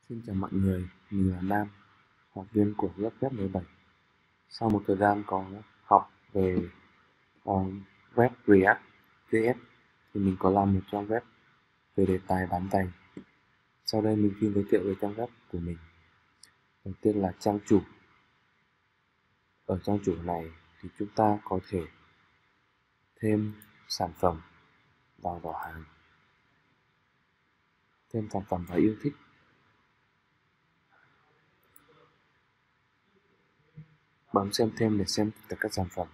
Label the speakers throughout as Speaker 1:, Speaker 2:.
Speaker 1: Xin chào mọi người, mình là Nam, học viên của lớp web 17. Sau một thời gian có học về web React.js thì mình có làm một trang web về đề tài bán giày. Sau đây mình xin giới thiệu về trang web của mình. Đầu tiên là trang chủ. Ở trang chủ này thì chúng ta có thể thêm sản phẩm vào giỏ hàng, thêm sản phẩm vào yêu thích, bấm xem thêm để xem tất cả các sản phẩm.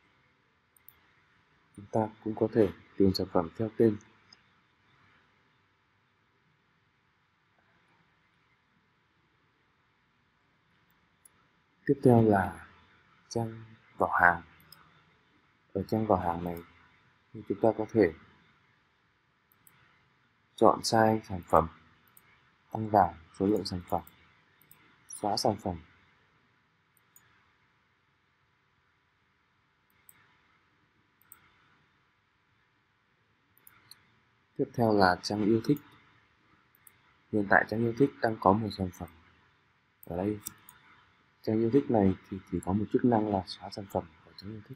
Speaker 1: Chúng ta cũng có thể tìm sản phẩm theo tên. Tiếp theo là trang giỏ hàng. Ở trang giỏ hàng này thì chúng ta có thể chọn size sản phẩm, tăng giảm số lượng sản phẩm, xóa sản phẩm. Tiếp theo là trang yêu thích. Hiện tại trang yêu thích đang có một sản phẩm. Ở đây trang yêu thích này thì chỉ có một chức năng là xóa sản phẩm của trang yêu thích.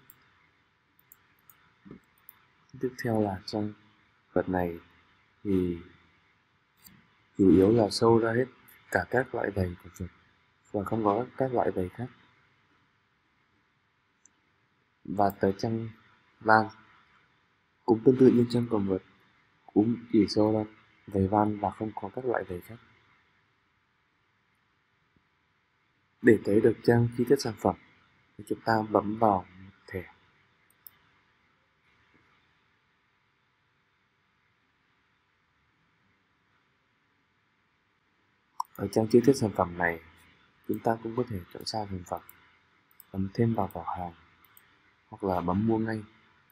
Speaker 1: Tiếp theo là trang vật này thì chủ yếu là show ra hết cả các loại giày của chuột và không có các loại giày khác. Và tới trang van cũng tương tự như trang cầm vật, cũng chỉ show ra giày van và không có các loại giày khác. Để thấy được trang chi tiết sản phẩm thì chúng ta bấm vào thẻ. Ở trang chi tiết sản phẩm này, chúng ta cũng có thể chọn size sản phẩm, bấm thêm vào giỏ hàng hoặc là bấm mua ngay.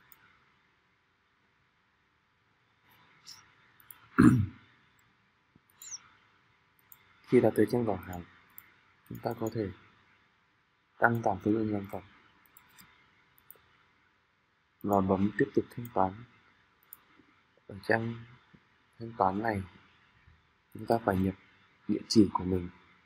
Speaker 1: Khi đã tới trang giỏ hàng, chúng ta có thể tăng giảm số lượng sản phẩm và bấm tiếp tục thanh toán. Ở trang thanh toán này, chúng ta phải nhập địa chỉ của mình.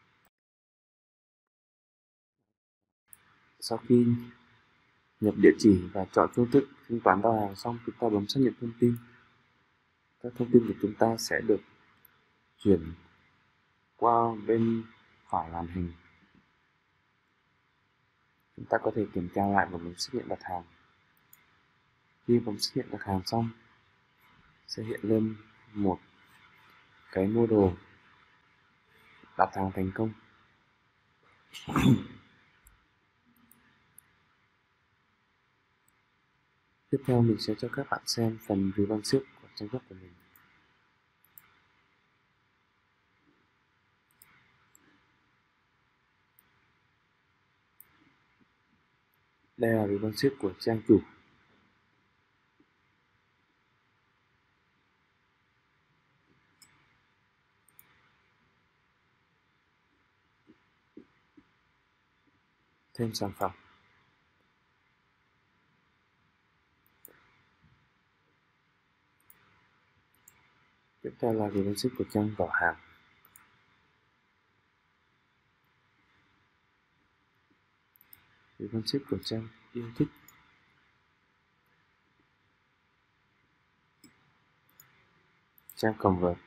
Speaker 1: Sau khi nhập địa chỉ và chọn phương thức thanh toán giao hàng xong, chúng ta bấm xác nhận thông tin. Các thông tin của chúng ta sẽ được chuyển qua bên phải màn hình. Chúng ta có thể kiểm tra lại và bấm xác nhận đặt hàng. Khi bấm xác nhận đặt hàng xong, sẽ hiện lên một cái mua đồ đặt hàng thành công. Tiếp theo mình sẽ cho các bạn xem phần responsive của trang web của mình. Đây là responsive của trang chủ. Thêm sản phẩm. Tiếp theo là responsive của trang giỏ hàng. Responsive của trang yêu thích. Trang convert.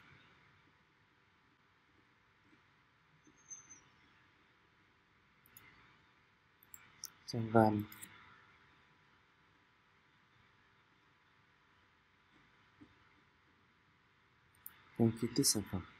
Speaker 1: Trang van. Trang chi tiết sản phẩm.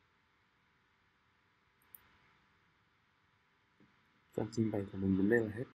Speaker 1: Phần trình bày của mình đến đây là hết.